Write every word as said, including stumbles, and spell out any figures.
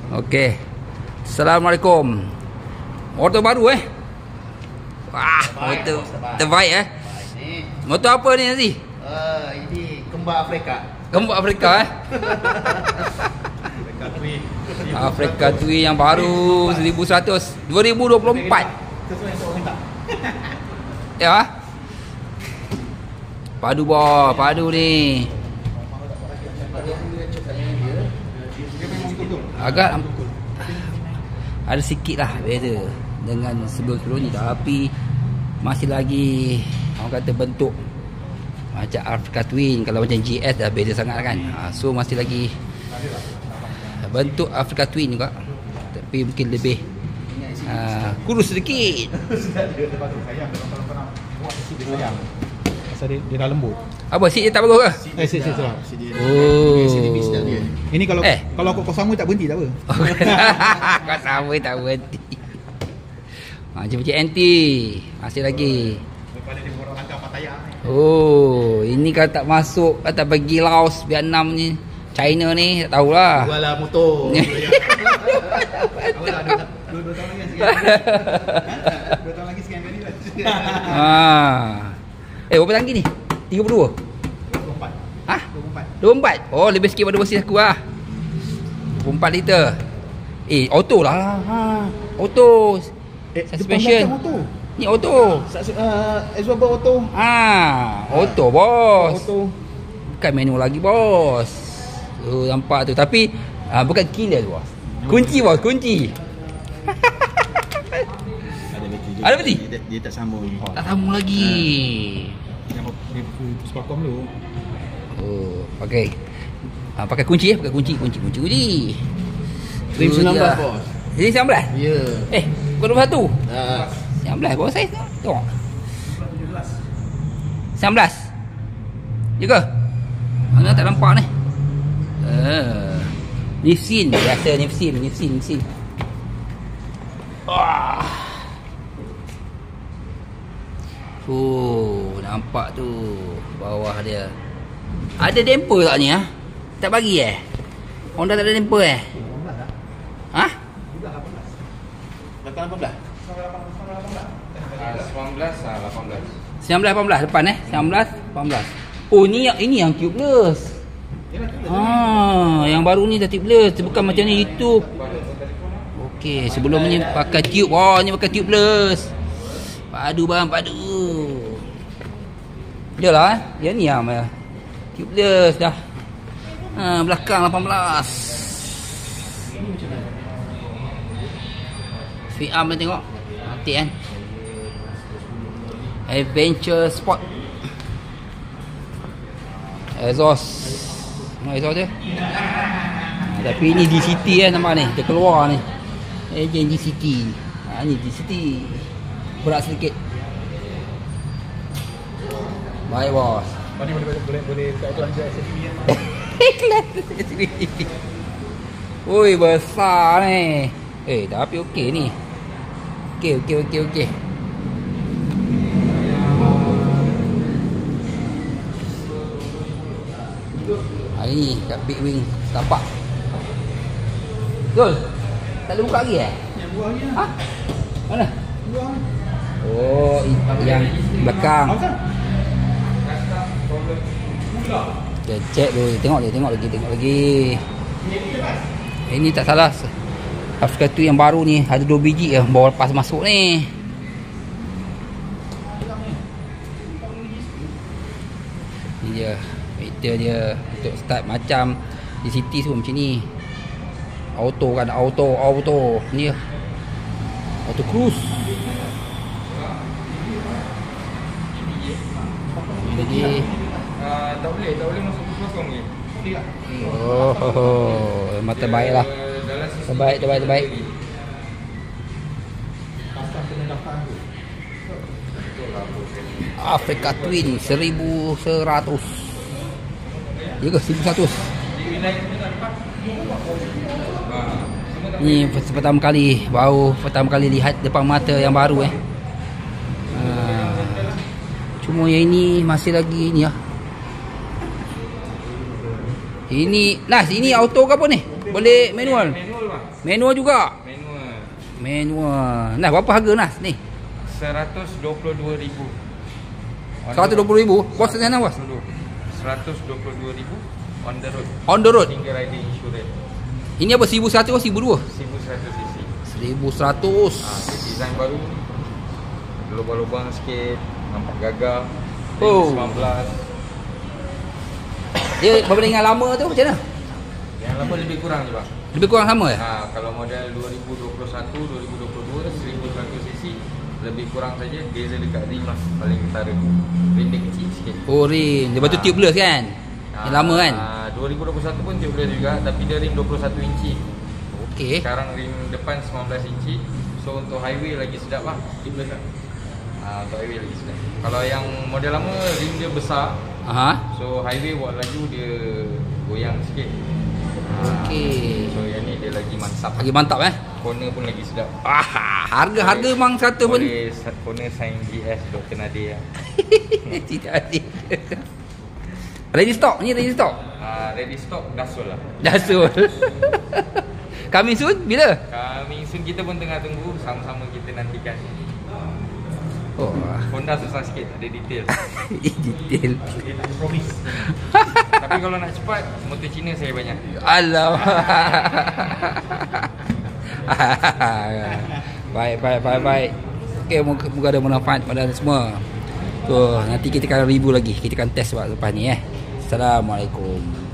Okey. Assalamualaikum. Motor baru eh? Wah, motor terbaik eh. Motor apa ni Nazi? Uh, ini kembar Afrika. Kembar Afrika eh? Afrika Twin yang baru seribu seratus dua ribu dua puluh empat. Ya. Padu boh, padu ni. Agak ada sikit lah beza dengan sebelum-sebelum ni, tapi masih lagi orang kata bentuk macam Afrika Twin. Kalau macam G S dah beza sangat kan. ha, So masih lagi bentuk Afrika Twin juga, tapi mungkin lebih uh, kurus sedikit. Dia, dia dah lembut. Apa, seat dia tak bagus ke? Eh, seat seat seat. Oh. Ini kalau Eh. kalau kau sama tak berhenti tak apa. Kau sama tak berhenti. Macam macam anti masih lagi. Oh, ini kalau tak masuk, kalau tak pergi Laos, Vietnam ni, China ni, tak tahulah. Jual lah motor. Dua tahun lagi sekian. Dua tahun lagi sekian kali lah. Ha. Eh, berapa tangki ni? tiga puluh dua? dua puluh empat. Ha? dua puluh empat. dua puluh empat? Oh, lebih sikit pada versi aku lah. dua puluh empat liter. Eh, auto lah. Ha. Auto. Eh, Suspension. depan belakang auto. Ni auto. Uh, Exober auto. Ha, auto bos. Auto. Bukan manual lagi bos. Tu nampak tu, tapi uh, bukan killer bos. Kunci bos, kunci. Ada beti. Ada beti? Dia, dia tak sambung. Tak sambung lagi. Dia dia sepakom dulu. Oh, okey. Ha, pakai kunci eh, pakai kunci, kunci, kunci, kunci. Rim Tu sembilan belas dia. bos. Ini sembilan belas? Ya. Eh, bukan dua puluh satu. Uh, sembilan belas bos saya tengok. sembilan belas. Ya ke? Mana tak nampak ni? Uh, Nifsin, biasa Nifsin, Nifsin, Nifsin. Wah. Oh, nampak tu bawah dia. Ada damper tak ni ah? Tak bagi eh? Honda tak ada damper eh? Ha? Belakang lapan belas. sembilan belas ah lapan belas. sembilan belas lapan belas depan eh? sembilan belas lapan belas. Oh, ni yang ini yang tubeless. Ah, yang baru ni dah tubeless, bukan macam ni YouTube. Okey, sebelum ni pakai tube. Oh, ni pakai tubeless. Padu bang, padu. Yalah, eh. Yang ni ah, ya. Tubeless dah. Ha, belakang lapan belas. Speed arm ni tengok. Cantik kan? Adventure Sport. Exhaust. Mana exhaust dia? Ha, tapi ni D C T kan, nampak ni. Dia keluar ni. Ejen D C T. Ha, ni D C T. Berat sedikit. Baik bos. Mana boleh boleh boleh kat tu aja S C P. Kelas S C P. Oi, besar ni. Eh, tapi okey ni. Okey, okey, okey, okey. Hari ni kat Big Wing tapak. Betul? Tak boleh buka lagi eh? Yang buah ni. Ha? Mana? Buah. Oh, yang belakang. Kita check dulu. Tengok dia, tengok lagi, tengok lagi. Ini tak salah. Afrika tu yang baru ni ada dua biji je bawa lepas masuk ni. Ni dia meter dia untuk start macam di city semua macam ni. Auto kan, auto, auto. Ni dia. Auto cruise. Jadi Ah, tak boleh, tak boleh masuk kosong ni. Boleh tak? oh, oh, oh. Memang terbaik lah. Dalam sisi Terbaik, terbaik, terbaik. Afrika Twin seribu seratus. Ya ke seribu seratus? Ni pertama kali, baru pertama kali lihat depan mata yang baru eh. Ha. Cuma yang ini masih lagi ni lah. Ini Nas, ini auto ke apa ni? Boleh manual. Manual bang. Manual juga. Manual. Manual. Nah, berapa harga Nas ni? seratus dua puluh dua ribu. seratus dua puluh ribu. Bos sana bos. seratus dua puluh dua ribu on the road. On the road. Single rider insurance. Ini apa seribu seratus atau seribu dua? seribu seratus cc. seribu seratus. Ah, design baru. Lubang-lubang sikit, nampak gagah. Oh. sembilan belas. Dia berbanding dengan lama tu macam mana? Yang lama lebih kurang je bang. Lebih kurang sama ya? Ha, kalau model dua ribu dua puluh satu, dua ribu dua puluh dua, seribu seratus cc lebih kurang saja, beza dekat rim lah paling utara. Rim dia kecil sikit. Oh rim, lepas tu Ha. tubeless kan? Yang lama kan? Ha, dua ribu dua puluh satu pun tubeless juga, tapi dia rim dua puluh satu inci. Okey. Sekarang rim depan sembilan belas inci. So untuk highway lagi sedap lah. Tubeless lah. Ha, untuk highway lagi sedap. Kalau yang model lama rim dia besar. Aha. So highway buat laju dia goyang sikit. Okey. So yang ni dia lagi mantap. Lagi mantap eh? Corner pun lagi sedap. Ah, harga-harga memang seratus pun. Boleh corner sign G S Doktor Nadir lah. Tidak ada. Ready stock? Ni ready stock? Uh, ready stock Dassault lah. Dassault. Coming soon? Bila? Coming soon kita pun tengah tunggu. Sama-sama kita nantikan. Oh. Honda susah sikit, ada detail. Detail. Promise. Tapi kalau nak cepat, motor Cina saya banyak. Alamak. Baik, baik, baik, baik. Okey, moga, moga ada manfaat pada anda semua. So, nanti kita akan review lagi. Kita akan test sebab lepas ni eh. Assalamualaikum.